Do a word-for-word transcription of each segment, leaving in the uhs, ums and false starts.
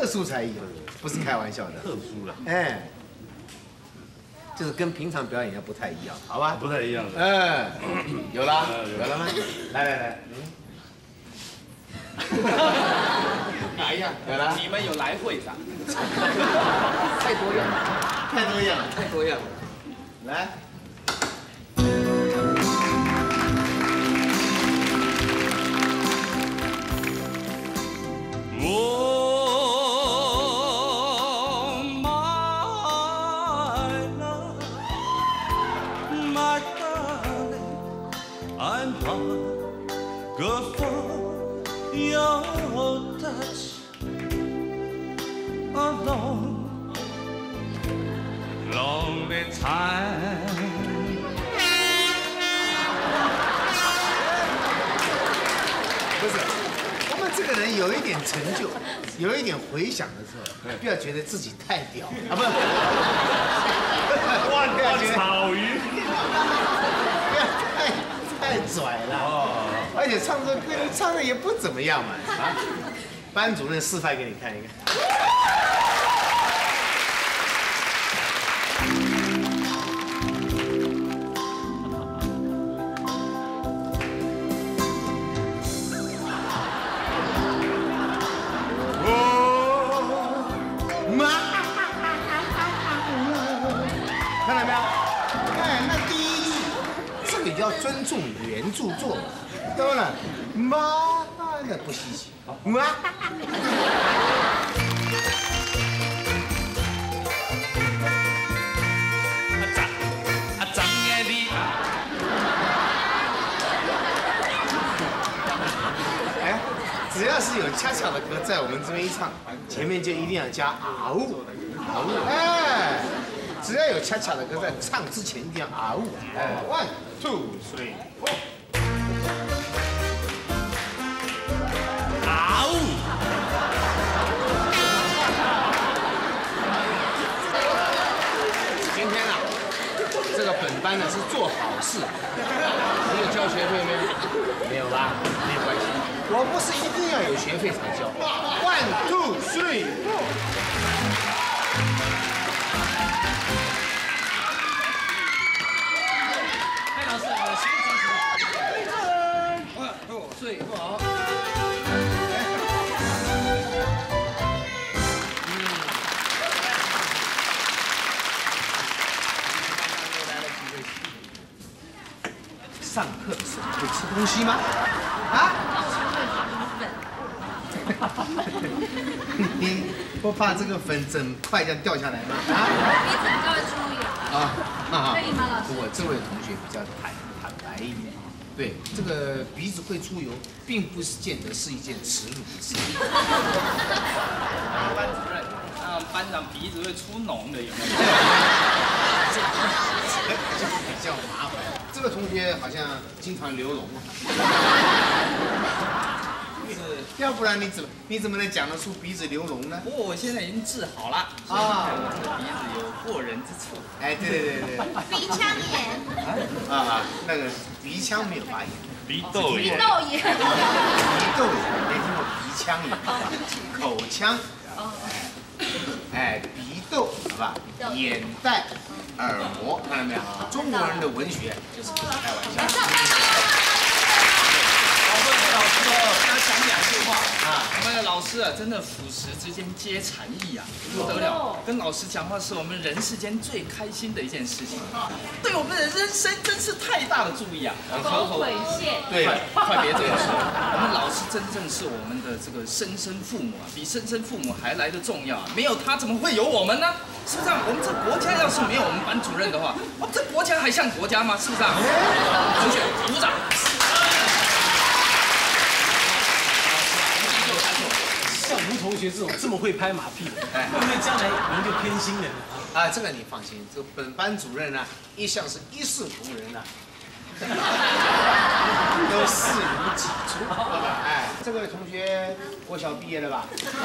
殊才艺，不是开玩笑的。 特殊了， 哎，就是跟平常表演要不太一样，好吧？ 不太一样的。 嗯，有了， 有有了吗？来来来，哪一样？有了。 你们有来会上， 太多样了，太多样了，太多样了。来。 Oh, my love, my darling, I'm hungry for your touch. A long, lonely time. 不是，我们这个人有一点成就，有一点回响的时候，不要觉得自己太屌啊，不是， 万万草鱼， 不要太太拽了。哦，而且唱这歌唱的也不怎么样嘛。啊，班主任示范给你看一看。 看到没有？哎，那第一句，这个叫尊重原著作嘛。当然，妈那不稀奇。妈。 啊，张爱丽。 哎，只要是有恰恰的歌在我们这边一唱，前面就一定要加啊呜，啊呜，哎。 只要有恰恰的歌在唱之前一定要啊呜，哎 ，one two three four， 啊呜！ 今天啊，这个本班呢是做好事，你有交学费没有？没有吧？没有关系，我不是一定要有学费才交。one two three four。 睡不好。 上课的时候会吃东西吗？啊？你不怕这个粉整块这样掉下来吗？啊？ 鼻子比较会出油。啊，可以吗，老师？ 我这位同学比较坦坦白一点。 对，这个鼻子会出油，并不是见得是一件耻辱的事情。 班主任，那班长鼻子会出脓的有没有？ 这就比较麻烦。这个同学好像经常流脓啊。是，要不然你怎么你怎么能讲得出鼻子流脓呢？ 不过我现在已经治好了啊，我这个鼻子有过人之处。 哎，对对对对。 鼻腔炎。 啊啊，那个鼻腔没有发炎。 鼻窦炎， 鼻窦炎， 鼻窦炎，没听过鼻腔炎，口腔，哎，鼻窦，好吧，眼袋、耳膜，看到没有？中国人的文学就是不是开玩笑。 老师，老师哦，跟他讲两句话啊。我们的老师啊，真的腐蚀之间皆禅意啊，不得了。跟老师讲话是我们人世间最开心的一件事情，对我们的人生真是太大的注意啊。 狗腿蟹。 对， 快别这样说，我们老师真正是我们的这个生身父母啊，比生身父母还来得重要啊。没有他，怎么会有我们呢？是不是啊？我们这国家要是没有我们班主任的话，我们这国家还像国家吗？是不是啊？同学，鼓掌。 像吴同学这种这么会拍马屁，哎，因为将来您就偏心人了啊。这个你放心，这个本班主任呢，一向是一视同仁的，都视如己出。哎，这位同学国小毕业了吧？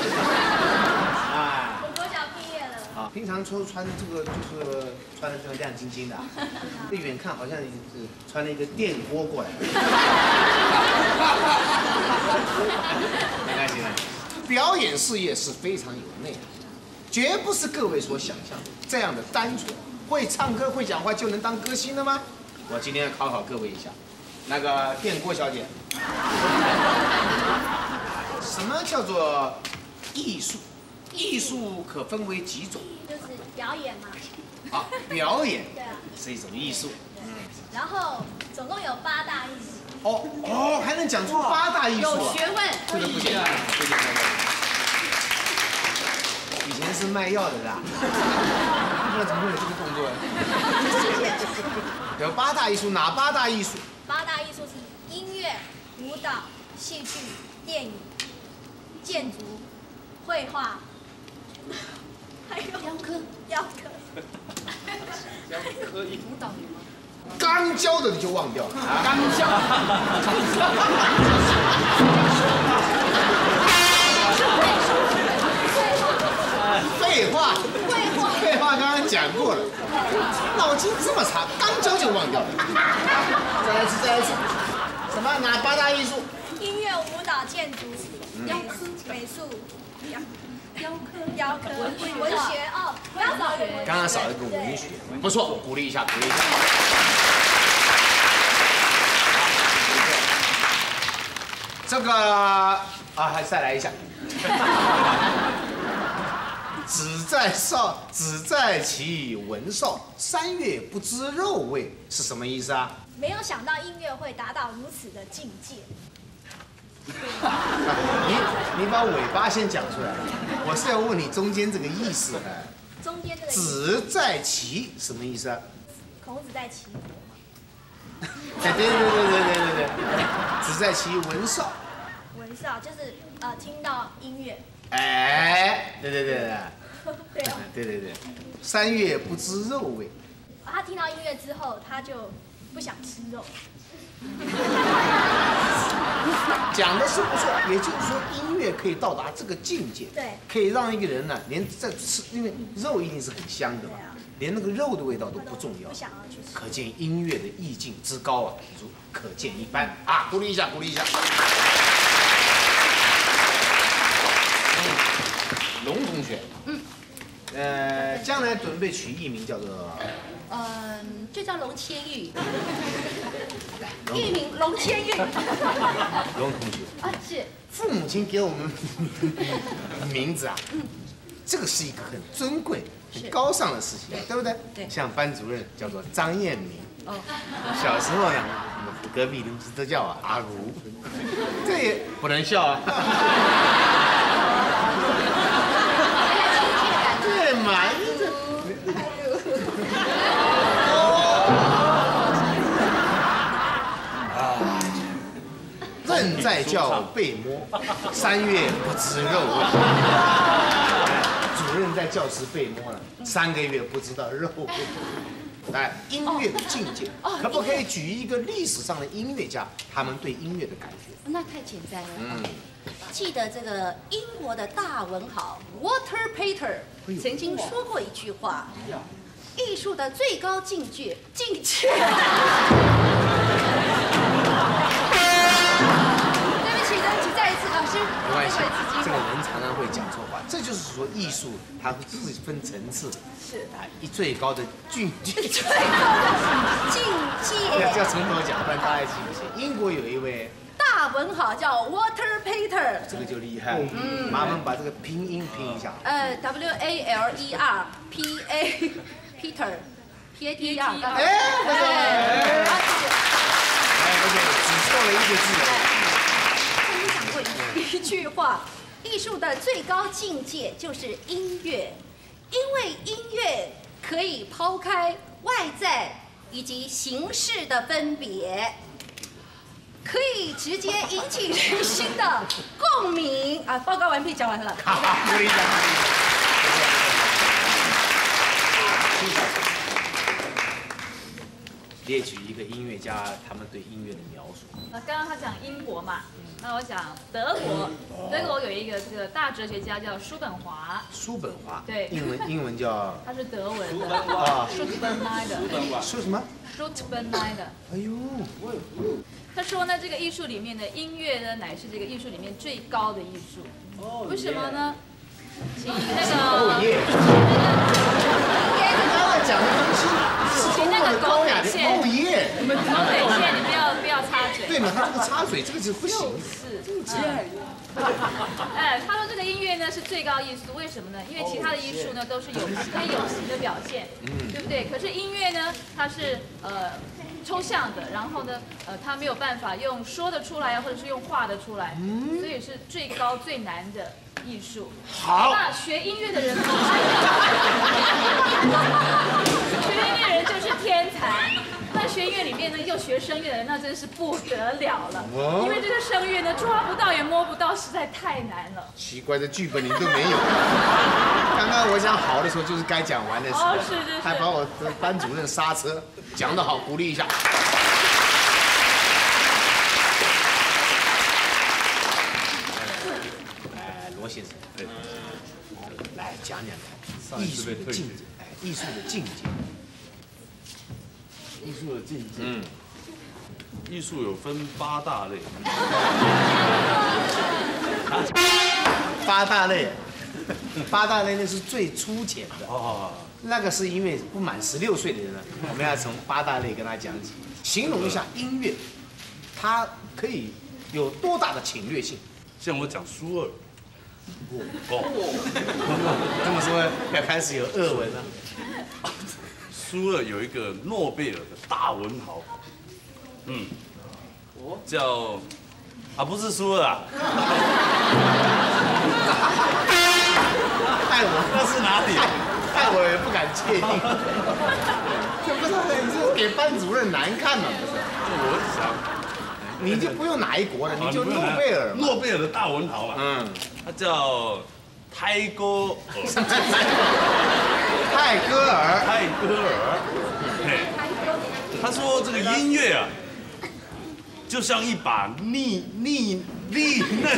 哎， 我国小毕业了。 啊，平常穿穿这个就是穿的这个亮晶晶的，一远看好像是穿了一个电锅过来。没关系，没关系。 表演事业是非常有内涵，绝不是各位所想象的这样的单纯。会唱歌、会讲话就能当歌星的吗？我今天考考各位一下，那个电锅小姐，什么叫做艺术？艺术可分为几种？ 就是表演嘛。 好，表演对啊， 是一种艺术。 嗯。然后总共有八大艺术。 哦哦，还能讲出八大艺术啊？ 有学问。 这个不简单，这个不简单。以前是卖药的是吧？不知道怎么会有这个动作。谢谢。有八大艺术，哪八大艺术？ 八大艺术是音乐、舞蹈、戏剧、电影、建筑、绘画，还有雕刻。雕刻。 雕刻艺舞蹈有吗？ 刚教的你就忘掉了。 刚教。 废话，废话，废话，刚刚讲过了。脑筋这么差，刚教就忘掉了。再来一次，再来一次。什么？哪八大艺术？ 音乐、舞蹈、建筑、雕刻、美术、雕雕刻、雕刻、文学哦，刚少一个文学。 刚刚少一个文学，不错，鼓励一下，鼓励一下。这个啊，还再来一下。只在少，只在其文少，三月不知肉味，是什么意思啊？ 没有想到音乐会达到如此的境界。 你你把尾巴先讲出来，我是要问你中间这个意思。 中间这个只在其什么意思啊？ 孔子在齐国嘛。 哎，对对对对对对对，只在其文少。 文少就是呃听到音乐。 哎，对对对对。 对哦。 对对对，三月不知肉味。 他听到音乐之后，他就不想吃肉。 讲的是不错，也就是说音乐可以到达这个境界， 对， 可以让一个人呢，连在吃，因为肉一定是很香的嘛，连那个肉的味道都不重要， 不想要去吃。 可见音乐的意境之高啊，如可见一斑啊！鼓励一下，鼓励一下。龙同学，嗯，呃，将来准备取艺名叫做， 嗯，就叫龙千玉，艺名龙千玉。 龙同学啊，是父母亲给我们名字啊，嗯，这个是一个很尊贵、很高尚的事情，对不对？ 对。 像班主任叫做张艳明， 哦， 小时候呢，我们隔壁邻居都叫我阿如，这也不能笑啊。对嘛？正在叫被摸，三月不知肉味。主任在教室被摸了，三个月不知道肉味。哎，音乐的境界，可不可以举一个历史上的音乐家，他们对音乐的感觉？ 那太简单了。 嗯。 记得这个英国的大文豪 Walter Pater 曾经说过一句话：艺术的最高境界，境界。对不起，对不起，再一次，老师。 没关系，这个人常常会讲错话，这就是说艺术它是分层次，是啊，一最高的境界。 最高的境界。 要要从头讲，不然大家记不清。英国有一位。 大文豪叫 Walter Pater， 这个就厉害。嗯，麻烦把这个拼音拼一下。 呃 ，W A L E R P A Peter P A T E R。 哎，不错。哎，不错，只错了一个字。 曾经讲过一句话：艺术的最高境界就是音乐，因为音乐可以抛开外在以及形式的分别。可以直接引起人心的共鸣啊！报告完毕，讲完了。 好，可以讲。列举一个音乐家他们对音乐的描述。 那刚刚他讲英国嘛，那我讲德国，德国有一个这个大哲学家叫叔本华。 叔本华。 对。 英文英文叫。 他是德文的。 啊。 叔本华的。 说什么？ 叔本华的。 哎呦。 他说呢，这个艺术里面的音乐呢，乃是这个艺术里面最高的艺术。 为什么呢？请那哦个耶！刚才讲的东西是多么的高雅的哦耶！ 我们狗腿线，你不要不要插嘴。 对嘛？他这个插嘴，这个是不行。 是。哎，他说这个音乐呢是最高艺术，为什么呢？因为其他的艺术呢都是有可以有形的表现，对不对？可是音乐呢，它是呃抽象的，然后呢，呃，它没有办法用说得出来啊，或者是用画得出来，所以是最高最难的艺术。 好， 那学音乐的人，学音乐人就是天才。那学音乐里面呢，又学声乐的人，那真是不得了了。因为这个声乐呢，抓不到也摸不到，实在太难了。 奇怪的剧本你都没有。刚刚我讲好的时候，就是该讲完的时候， 哦，是是是， 还把我的班主任刹车，讲得好，鼓励一下。哎，罗先生，来讲讲看艺术的境界，哎，艺术的境界。 艺术的境界，嗯，艺术有分八大类， 八大类，八大类那是最粗浅的哦， 那个是因为不满十六岁的人呢，我们要从八大类跟他讲起，形容一下音乐，它可以有多大的侵略性。 像我讲苏二， 哦，这么说要开始有俄文了。 苏二有一个诺贝尔的大文豪，嗯，叫啊不是苏二啊， 害我那是哪里？ 害我也不敢确定。这不是你是给班主任难看嘛？不是？ 我想， 你就不用哪一国了，你就诺贝尔。 诺贝尔的大文豪嘛，嗯，他叫泰戈尔。 泰戈尔， 泰戈尔，嘿，他说这个音乐啊，就像一把利利利刃，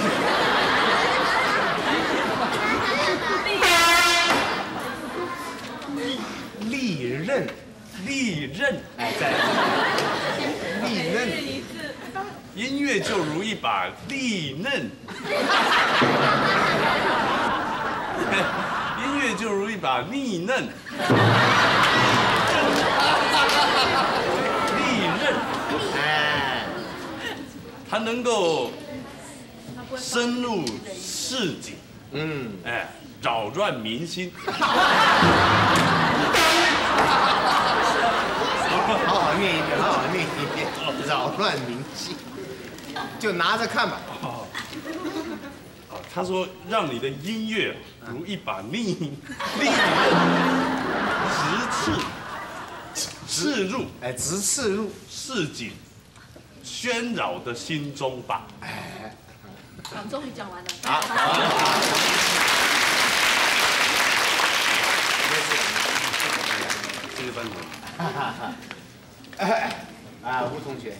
利刃， 利刃， 哎，在利刃， 音乐就如一把利刃。音乐就如一把利刃，利刃，哎，它能够深入市井，嗯，哎，扰乱民心。 好好念一遍，好好念一遍，扰乱民心，就拿着看吧。 他说：“让你的音乐如一把利利刃，直刺刺入， 哎，直刺入市井，喧扰的心中吧。”哎， 好，终于讲完了。 好， 这个班主啊，吴同学，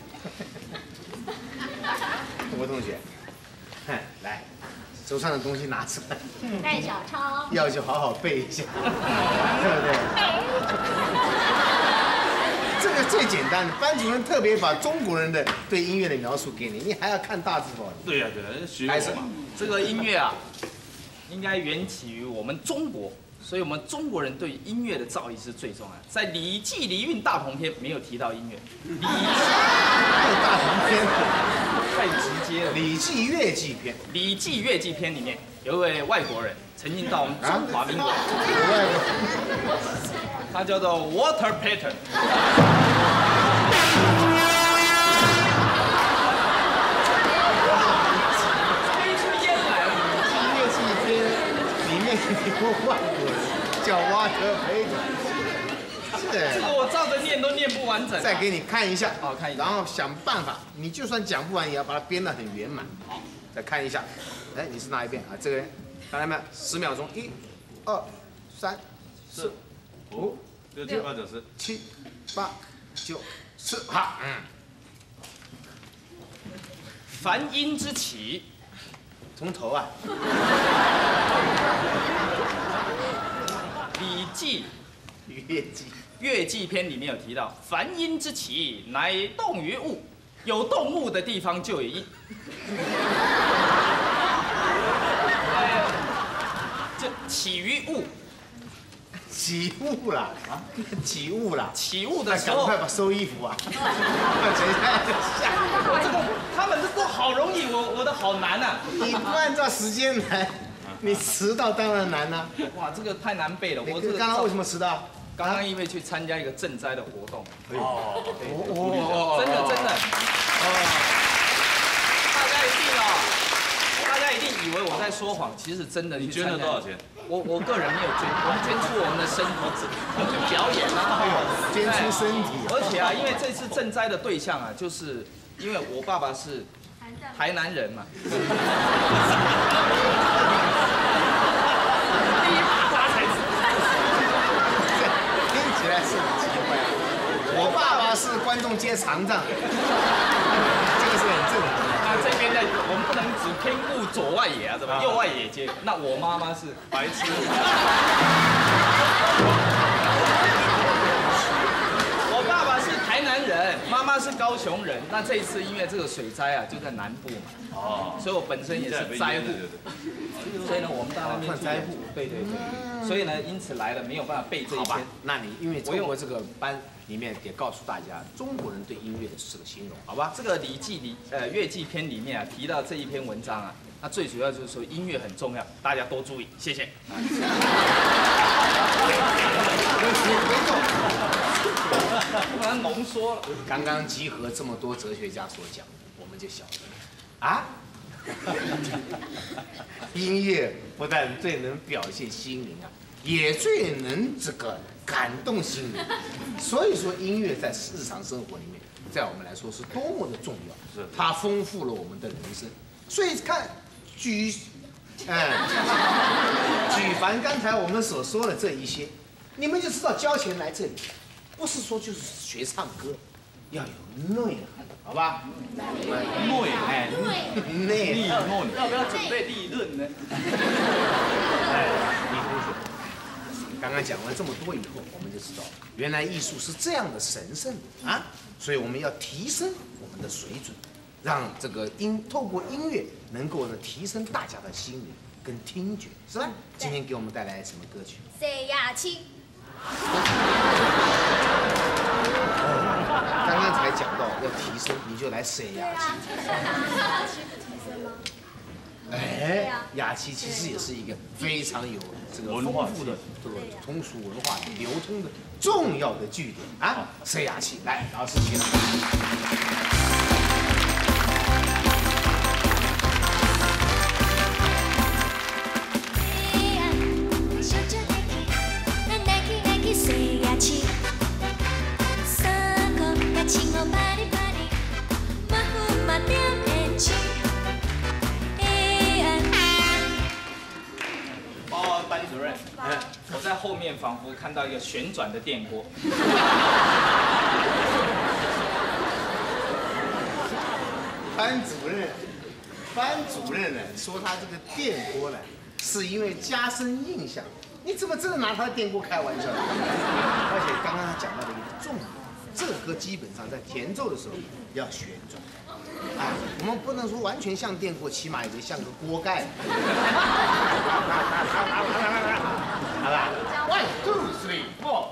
吴同学，来。手上的东西拿出来， 带小抄， 要就好好背一下，对不对？这个最简单的，班主任特别把中国人的对音乐的描述给你，你还要看大字报。 对呀、啊、对呀、啊，学我嘛。 这个音乐啊，应该源起于我们中国，所以我们中国人对音乐的造诣是最重要的。在《礼记·礼运大同篇》没有提到音乐，《礼记》 大同篇。 太直接了，《 礼记乐记篇》《 礼记乐记篇》里面有一位外国人，曾经到我们中华民国，他叫做 Walter Pater。吹出烟来， 《乐记篇》里面有个外国人叫 Walter Pater。 这个我照着念都念不完整。 再给你看一下， 好看一下， 然后想办法，你就算讲不完，也要把它编得很圆满。好，再看一下，哎，你是哪一边啊？这个人，看到没有？十秒钟，一、二、三、四、五、 六、七、八、九、十、 七、八、九、十，好，嗯。 凡音之起， 从头啊。 礼记。 乐记乐记篇里面有提到，凡音之起，乃动于物，有动物的地方就有音。 起于物。 起雾啦啊！起雾啦！ 起雾的时候， 赶快把收衣服啊！等一下就下。 我这个他们这都好容易，我我的好难啊！ 你不按照时间来，你迟到当然难啦。 哇，这个太难背了。我这个刚刚为什么迟到？ 刚刚因为去参加一个赈灾的活动。 哦哦，真的真的。哦，大家一定哦，大家一定以为我在说谎，其实真的。 你捐了多少钱？ 我我个人没有捐，我们捐出我们的身体，去表演啊， 捐出身体。 而且啊，因为这次赈灾的对象啊，就是因为我爸爸是台南人嘛。 听起来是很奇怪啊！我爸爸是观众接肠脏，这个是很正常的。 那这边呢，我们不能只偏顾左外野啊，对吧？右外野接。那我妈妈是白痴。我爸爸是台南人，妈妈是高雄人。那这一次因为这个水灾啊，就在南部嘛。哦。所以我本身也是灾户。所以呢，我们到那边去灾户。对对对。所以呢，因此来了没有办法背这一篇。 那你因为透过这个班里面也告诉大家中国人对音乐的这个形容，好吧？ 这个《礼记》里呃《乐记》篇里面啊提到这一篇文章啊，那最主要就是说音乐很重要，大家多注意，谢谢。不然浓缩了。 刚刚集合这么多哲学家所讲的，我们就晓得啊。音乐不但最能表现心灵啊，也最能这个感动心灵。所以说，音乐在日常生活里面，在我们来说是多么的重要。是，它丰富了我们的人生。所以看举，哎，举凡刚才我们所说的这一些，你们就知道交钱来这里，不是说就是学唱歌，要有内涵。好吧，内哎，内要不要准备立论呢？ 哎，李同学，刚刚讲完这么多以后，我们就知道，原来艺术是这样的神圣的啊，所以我们要提升我们的水准，让这个音透过音乐能够呢提升大家的心灵跟听觉，是吧？今天给我们带来什么歌曲？ 谁呀七？ 刚刚才讲到要提升，你就来谁雅琪？ 雅琪不提升吗？ 哎，雅琪其实也是一个非常有这个丰富的这个通俗文化流通的重要的据点啊！谁雅琪来，老师请。 我在后面仿佛看到一个旋转的电锅。 班主任，班主任呢说他这个电锅呢，是因为加深印象。你怎么真的拿他的电锅开玩笑？而且刚刚他讲到的一个重点，这个歌基本上在填奏的时候要旋转。啊，我们不能说完全像电锅，起码也得像个锅盖。好吧 ，one two three four。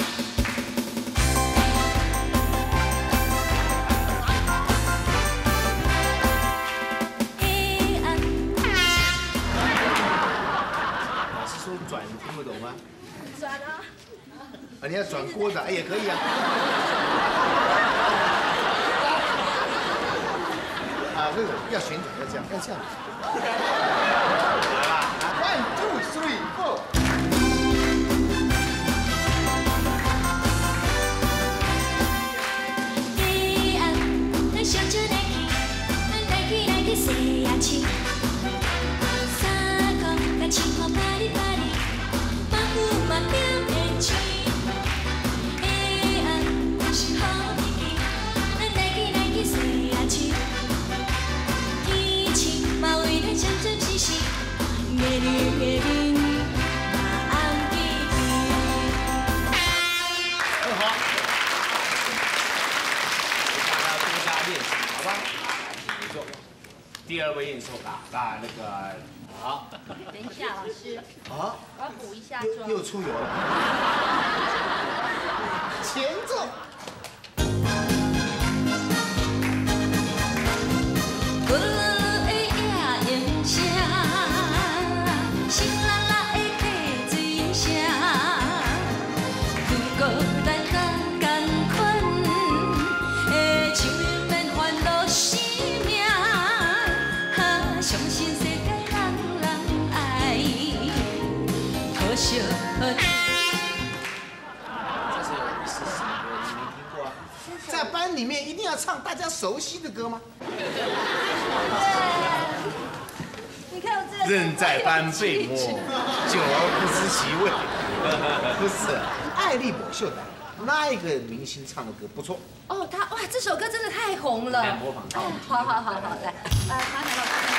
老师说转，你听不懂吗？ 转啊！ 啊，你要转锅子，哎，也可以啊。啊，这个要旋转，要这样，要这样。好吧 ，one two three four。第二位演奏家，那那个好。 等一下，老师。 好。 我要补一下妆。 又出油了。前奏。 咕噜噜的夜莺声，淅啦啦的溪水声，如果咱同甘款的唱免烦恼生命，相信世界人人爱，可惜。 在班里面一定要唱大家熟悉的歌吗？ 你看我这人在班被摸，久而不知其味。不是，爱丽宝秀的那一个明星唱的歌不错。 哦，他哇，这首歌真的太红了。 来模仿他。 好好好好，来，呃，传给老师。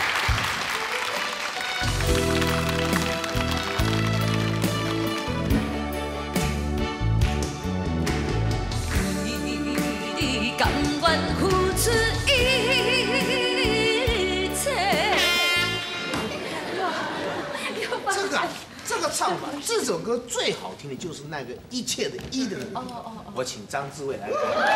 甘愿付出一切。 这个这个唱法，这首歌最好听的就是那个一切的一的那个。 哦哦哦。 我请张志伟来。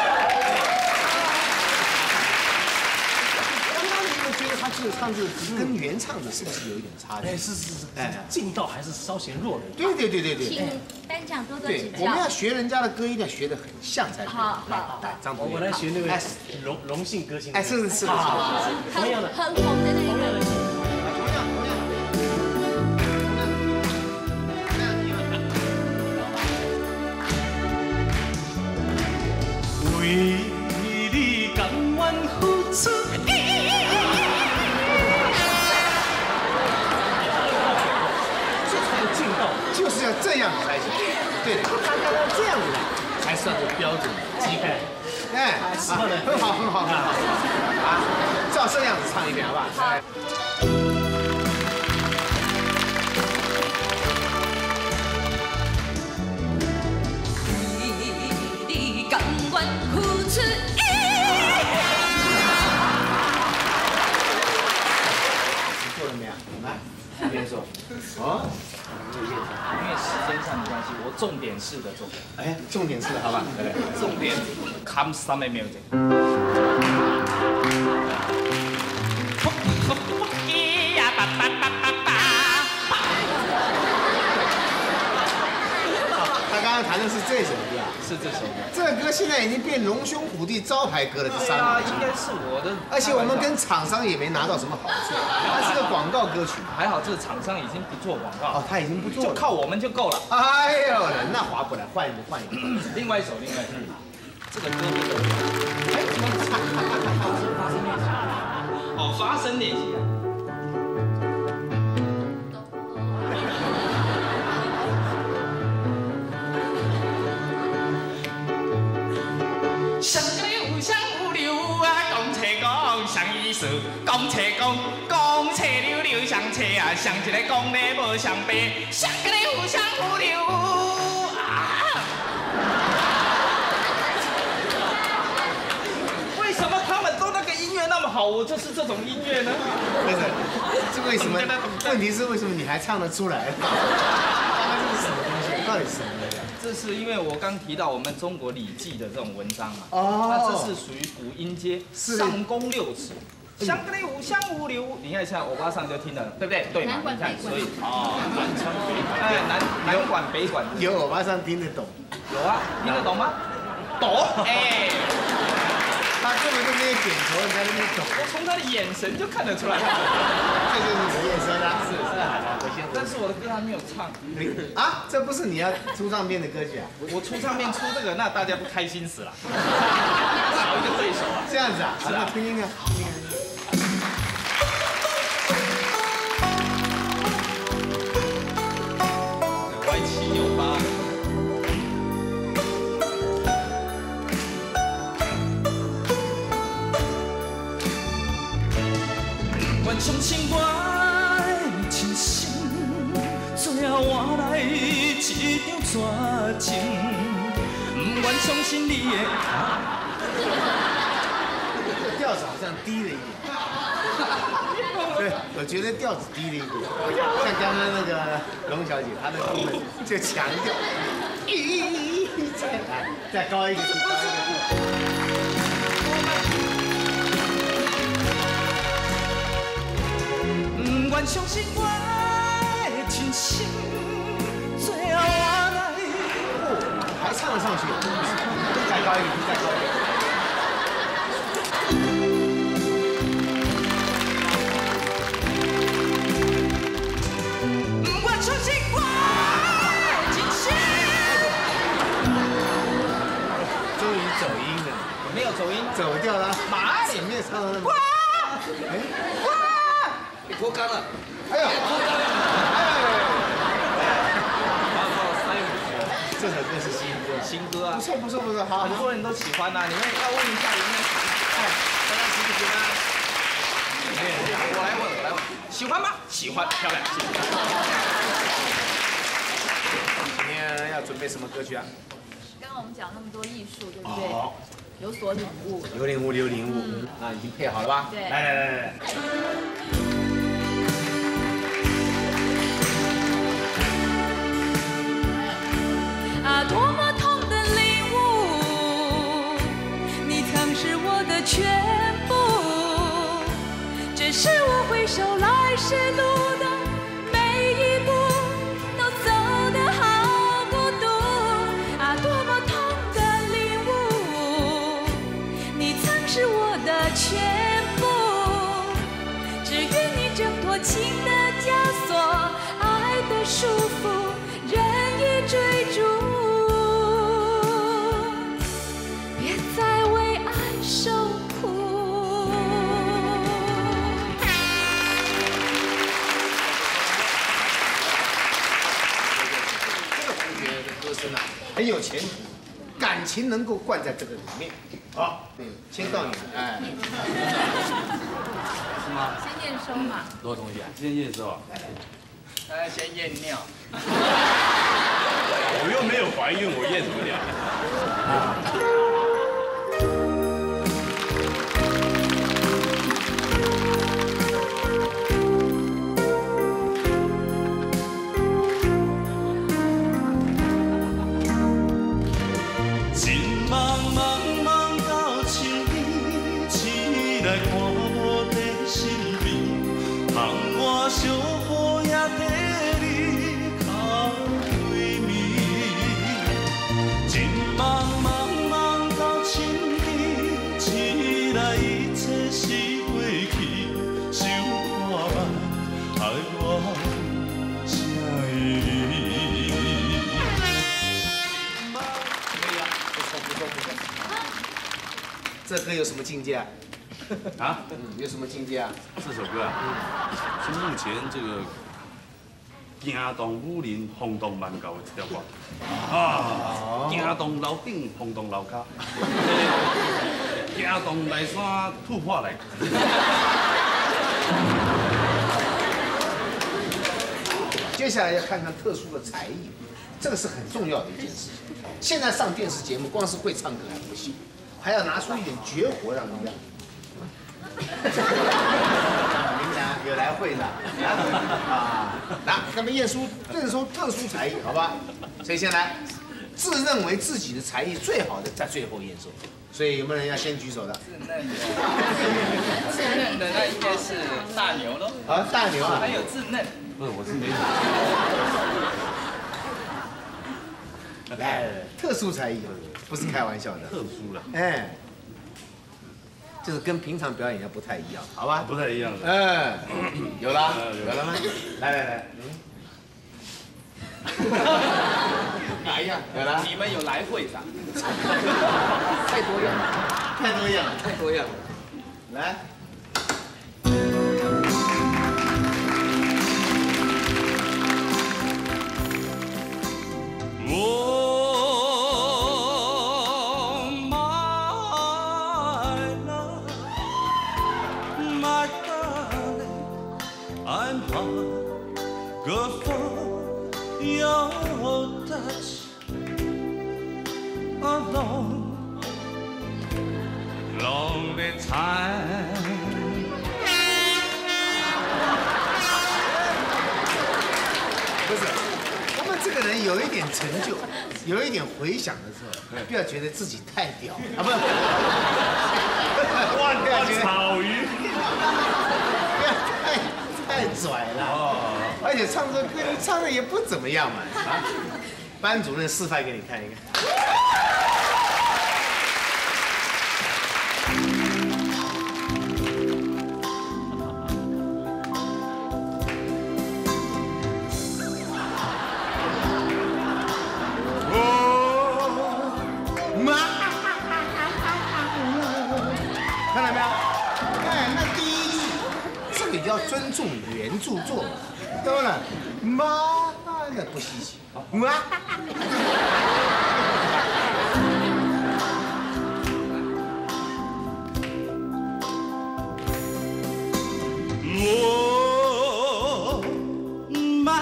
刚刚你们觉得他这个唱字跟原唱者是不是有一点差距？ 哎，是是是，哎，劲道还是稍显弱了。 对对对对对。 请班长多多指对， 教。 我们要学人家的歌，一定要学得很像才行。 好好， 来，张同学， 我来学那位荣荣幸歌星。 哎，是是是是， 同样的，很红的那个。 同样同样。 为你甘愿付出。 就是要这样子才行，对的，大家要这样子才算是标准的基本。哎，很好，很好，很好，啊，照这样子唱一遍，好不好？好。 你甘愿付出一切。 你做了没有？来，这边说。哦。 因为时间上的关系，我重点式的做。 哎，重点式的好吧？对。 重点，come some music。 他刚刚弹的是这首歌啊？ 是这首歌。 这个歌现在已经变龙兄虎弟招牌歌了，第三啊，应该是我的。 而且我们跟厂商也没拿到什么好处，它是个广告歌曲。 还好，这厂商已经不做广告。 哦，他已经不做了， 就靠我们就够了。 哎呦，那划不来，换一个，换一个。 另外一首，另外一首，这个歌不是。哎，怎么唱？发声练习。哦，发声练习。 上个有上有流啊，讲车讲上意思，讲车讲讲车溜溜上车啊，上一个讲的无上白，上个有上有流啊。 为什么他们都那个音乐那么好，我就是这种音乐呢？ 不是，这为什么？问题是为什么你还唱得出来？刚刚这是什么东西？到底是什么来着？ 这是因为我刚提到我们中国《礼记》的这种文章啊， 哦， 那这是属于古音阶，上宫六尺，香格里五香五流，你看一下欧巴桑就听了，对不对？对嘛？你看，所以哦，南腔北管，哎，南南管北管， 有欧巴桑听得懂， 有啊，听得懂吗？懂，哎。 他根本就没有点头，你在那边懂。 我从他的眼神就看得出来。 这就是你的眼神啊！ 是是，我先。但是我的歌还没有唱。 啊，这不是你要出唱片的歌曲啊？ 我出唱片出这个，那大家不开心死了。少一个对手啊。 这样子啊？是啊，听听看，听听看。 歪七扭八。 愿相信我的真心，最后换来一场绝情。不愿相信你的。 这调子好像低了一点。 对，我觉得调子低了一点，像刚刚那个龙小姐，她的部分就强调，再再高一个字，高一个字。 不愿相信我的真心，最后我来。 哦，还唱得上去，再高一个字，再高一个字。 没有走音， 走掉了，马前面唱的那么。哎， 哇！你脱杆了， 哎呀， 脱杆了， 哎，这首歌是新歌， 新歌啊， 不错不错不错，好， 很多人都喜欢呐。你们要问一下有没有喜欢？哎，大家喜不喜欢？我来问，我来问，喜欢吗？喜欢，漂亮，谢谢。 今天要准备什么歌曲啊？ 刚刚我们讲那么多艺术，对不对？有所领悟， 有领悟，有领悟。嗯，那已经配好了吧？ 对。 来来来来。 啊，多么痛的领悟，你曾是我的全部，只是我回首来时路的每一步，都走得好孤独。啊，多么痛的领悟，你曾是我的全部，只愿你挣脱情的枷锁，爱的束缚，任意追逐。 再为爱受苦。 这个同学的歌声啊，很有前途，感情能够灌在这个里面。好，嗯，先到你，哎， 是吗？ 先验收嘛。 罗同学，先验收啊。 呃，先验尿。 我又没有怀孕，我验什么尿？ 这歌有什么境界啊？ 啊？ 嗯，有什么境界啊？ 这首歌啊，是目前这个行动武林轰动蛮高的一条歌啊，行动楼顶轰动楼骹，行动内山突破来。 接下来要看看特殊的才艺，这个是很重要的一件事情。现在上电视节目，光是会唱歌还不行。 还要拿出一点绝活让人家。明然有来会的啊，来，咱们验收验收特殊才艺，好吧？谁先来？自认为自己的才艺最好的，在最后验收。所以有没有人要先举手的？ 稚嫩的，稚嫩的那应该是大牛喽。 啊，大牛啊！ 还有稚嫩。 不是，我是没。 来，特殊才艺。 不是开玩笑的， 特殊了， 哎，就是跟平常表演要不太一样，好吧？ 不太一样的， 嗯，有了，有了吗？来来来，嗯，哪一样？有了， 你们有来会的， 太多样了，太多样了， 太多样了， 来。 Good for your touch a long, lonely time. 这个人有一点成就，有一点回响的时候，不要觉得自己太屌啊，不是， 万万草鱼， 不要太太拽了哦。而且唱这歌唱的也不怎么样嘛，啊，班主任示范给你看一看。要尊重原著作，当然，妈的不稀奇。妈， 我妈，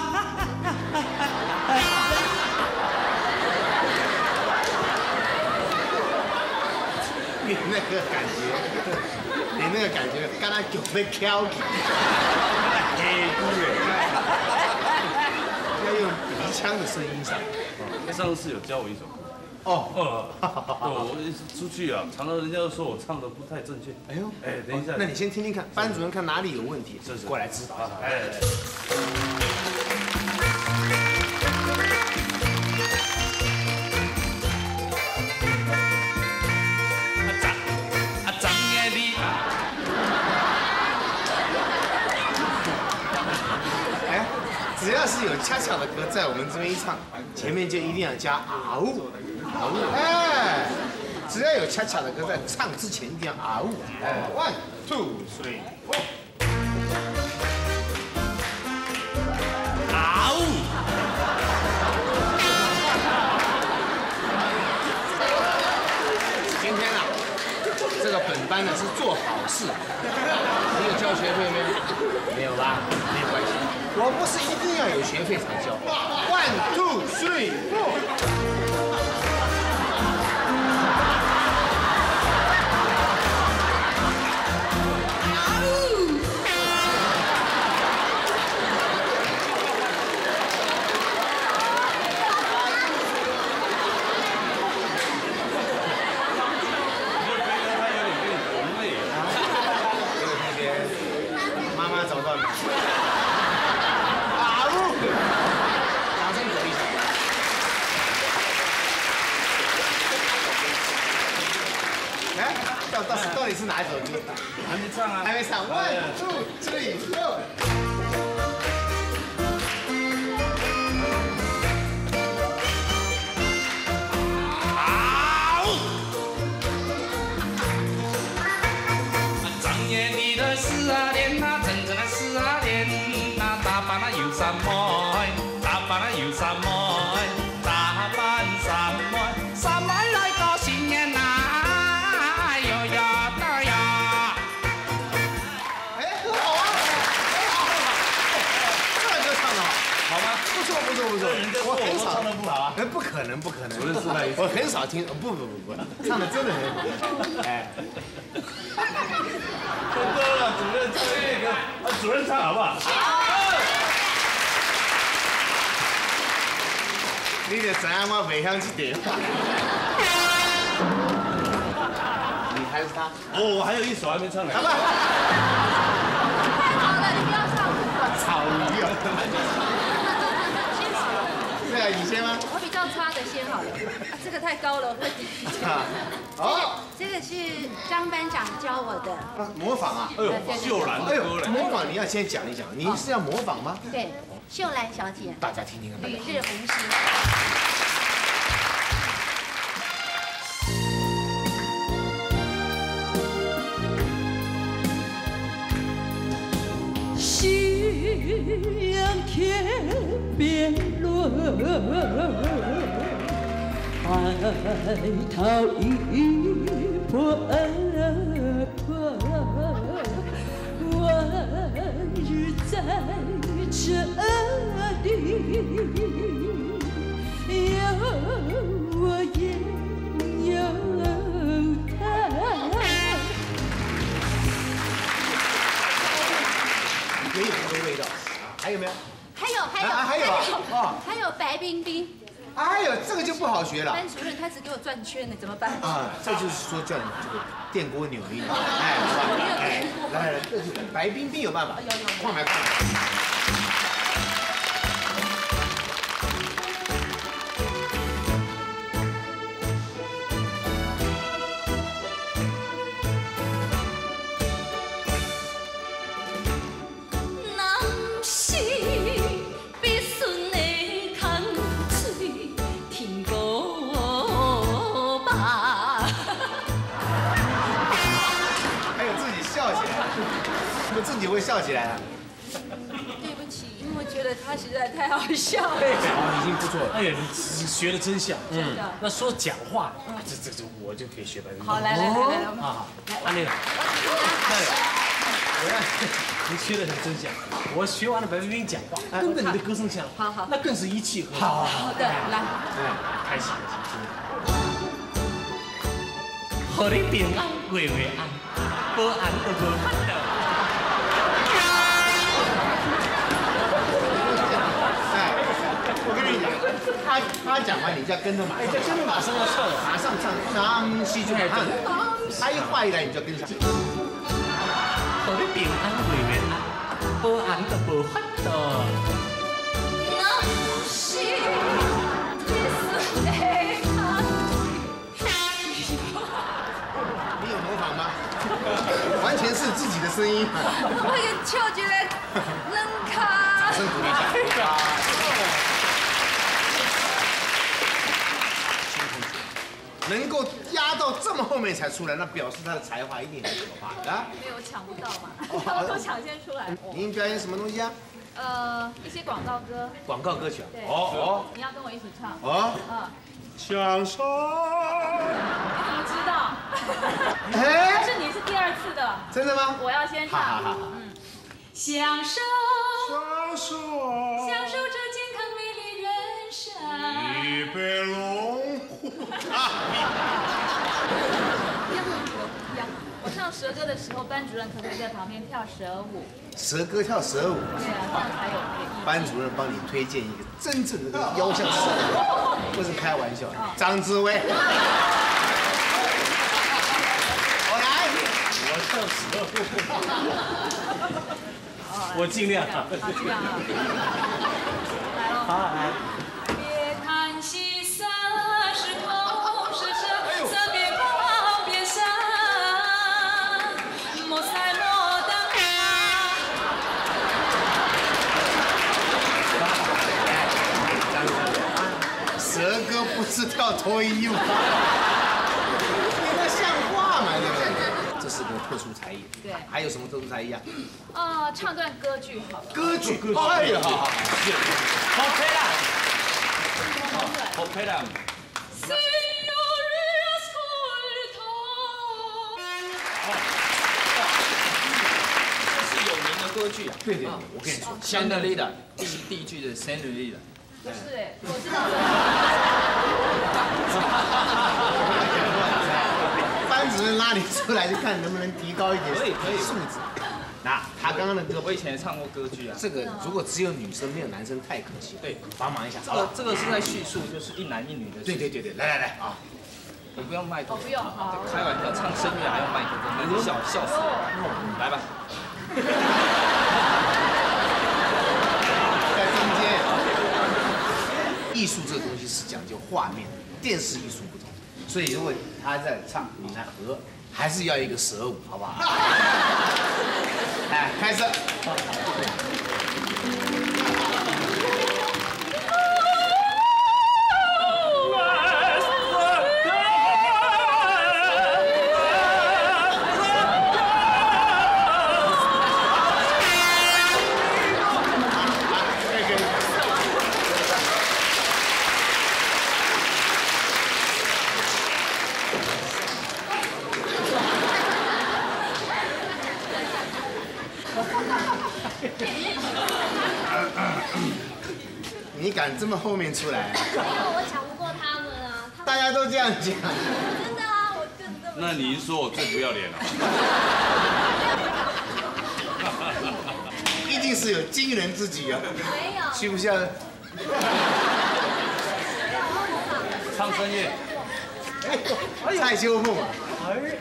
你那个感觉。你那个感觉，刚才就被挑起，黑姑人，要用鼻腔的声音上。 哦，上次有教我一首歌。 哦哦，我出去啊，常常人家都说我唱的不太正确。哎呦，哎，等一下， 那你先听听看，班主任看哪里有问题， 是是， 过来指导。 哎。 只要是有恰恰的歌在我们这边一唱，前面就一定要加啊呜啊呜，哎，只要有恰恰的歌在唱之前一定要啊呜，哎 ，one two three four， 啊呜。 今天啊，这个本班呢是做好事，你有交学费没有？没有吧？没有关系。我不是一定要有学费才交。One two three four。妈妈找到你。啊呜！掌声鼓励一下。来，到到到底是哪一首歌？ 还没唱啊？ 还没唱。One two three four。 十二年呐，整整的十二年呐，打扮了又三妹，打扮了又三妹，打扮三妹，三妹来过新年呐，哟呀哒呀。 哎，很好啊，很好，这歌唱得好，好吗？不错不错不错，我很少唱得不好啊，哎，不可能不可能，我很少听，不不不不，唱得真的很好，哎。 真的了，主任唱这个，啊，主任唱好不好？好。 你就知影我袂晓这点。你还是他？ 哦，我还有一首还没唱呢。 好吧。 太好了，你不要唱。 草鱼啊！ 先好了。 对啊，你先吗？ 我比较差的先好了，啊、这个太高了，会。 哦。 这个是张班长教我的。 模仿啊！ 哎呦，秀兰的歌嘞！ 模仿你要先讲一讲，你是要模仿吗？ 对，秀兰小姐。 大家听听看。 旅日红星。 夕阳天边落，海涛一波波，往日在这里，有我也有他。 也有这个味道，还有没有？ 还有还有还有啊！ 还有白冰冰冰。 哎呦，这个就不好学了。 班主任他只给我转圈呢，怎么办？ 啊，这就是说叫你这个电锅扭一扭，哎，是吧？哎，来来，这是白冰冰有办法，快来快来。 自己会笑起来了。 对不起，因为我觉得他实在太好笑了。 已经不错了。哎呀，你学的真像。 真的。 那说讲话，这这这我就可以学白冰冰。 好，来来来来， 啊，安利了。我让你学的很真像。我学完了白冰冰讲话，跟着你的歌声像， 好好， 那更是一气呵成。 好好的，来， 开始开始。和你平安月月安，无安就无烦恼。 他他讲完，你就要跟着马上， 跟着马上要唱， 马上唱，唱戏就唱。他一话一来，你就要跟上。 和你平安月月安，无安就无烦恼。 你有模仿吗？完全是自己的声音。 我也就觉得能卡。 掌声鼓励一下。 能够压到这么后面才出来，那表示他的才华一定很可怕的。 没有抢不到嘛，他们都抢先出来。 您表演什么东西啊？ 呃，一些广告歌。 广告歌曲啊？ 对。 哦哦。 你要跟我一起唱。 哦。 嗯。 享受。 你怎么知道？ 哎。 但是你是第二次的。 真的吗？ 我要先唱。 好好好。 嗯。享受。 享受。 享受这健康美丽人生。 一杯龙虎。 我唱蛇歌的时候，班主任可不可以在旁边跳蛇舞？ 蛇歌跳蛇舞。 对啊，这样才有意义。 班主任帮你推荐一个真正的腰像蛇舞，不是开玩笑。张志威，我来， 我跳蛇舞。我尽量。 好，尽量啊。来喽。 好，来。 别看戏色是空是真，色别光别闪，莫塞莫当蛇歌不是跳脱衣舞，那像话吗？对不对？这是个特殊才艺。 对。 还有什么特殊才艺啊？ 呃，唱段歌剧好了。 歌剧，歌剧。哎呀，好好。 OK 啦。 OK 啦。 这是有名的歌剧啊。 对对，我跟你说 ，Chandelier 第一第一句的 Chandelier。 不是哎，我知道。 班主任拉你出来，就看能不能提高一点可以可以素质。那他刚刚的歌， 我以前也唱过歌剧啊。 这个如果只有女生没有男生太可惜了。 对， 帮忙一下。 这个这个是在叙述，就是一男一女的。 对对对对，来来来啊！ 你不用麦克风。 不用，好。 开玩笑，唱声乐还用麦克风，你笑笑死我。来吧。 在中间，艺术这个东西是讲究画面，电视艺术不同，所以如果他在唱，你来和。 还是要一个蛇舞，好不好？来，开始。你敢这么后面出来？ 因为我抢不过他们啊！ 大家都这样讲。 真的啊，我更这么。 那您说我最不要脸了？ 一定是有惊人之举啊！ 没有。 需不需要？ 专业。 哎呦，蔡秋凤啊！ 哎。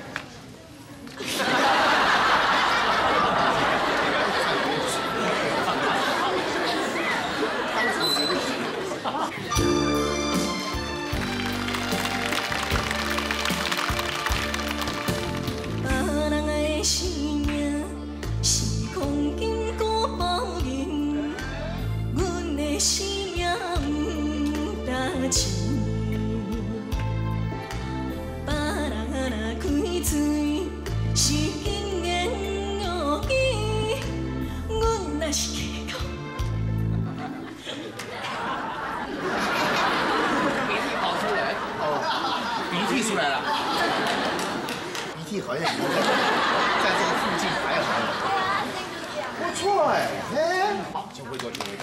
好像在这个附近还有还有，不错哎，哎，好，请回座，请回座。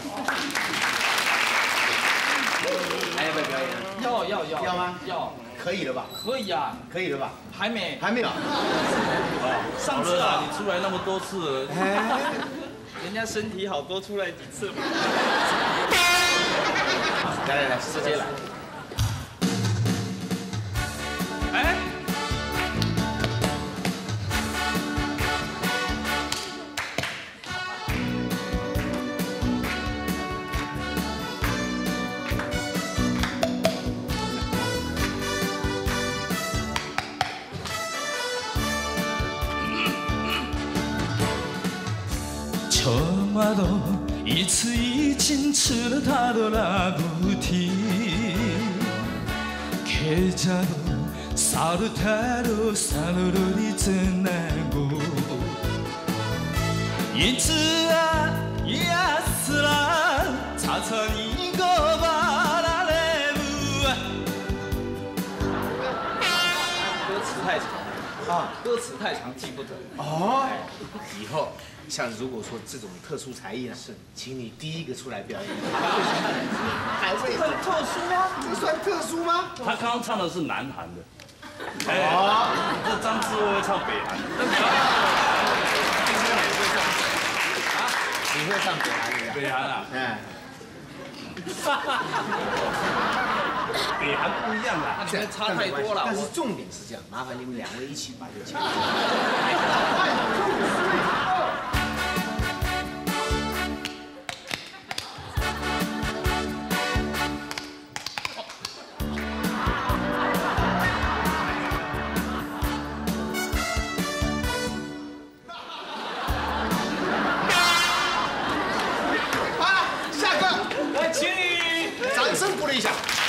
还要不要表演？ 要要要要吗？ 要， 可以了吧？ 可以啊， 可以了吧？ 还没， 还没有。 上次啊，你出来那么多次， 哎，人家身体好，多出来几次嘛。 来来来，直接来。 哎。 저마도 이츠이친 츠르타도라고 티 계좌도 사르타로 사르르리 즈나고 이츠아 야스라 자선이 거바라레무 歌词太长啊，歌词太长记不得哦，以后。 像如果说这种特殊才艺呢，是，请你第一个出来表演。还会很特殊吗？ 这算特殊吗？ 他刚刚唱的是南韩的。哦，这张智慧会唱北韩。 你会唱北韩的？ 北韩啊？ 哎。 北韩不一样啦， 这差太多了。 但是重点是这样，麻烦你们两位一起把这个唱。 掌声鼓励一下。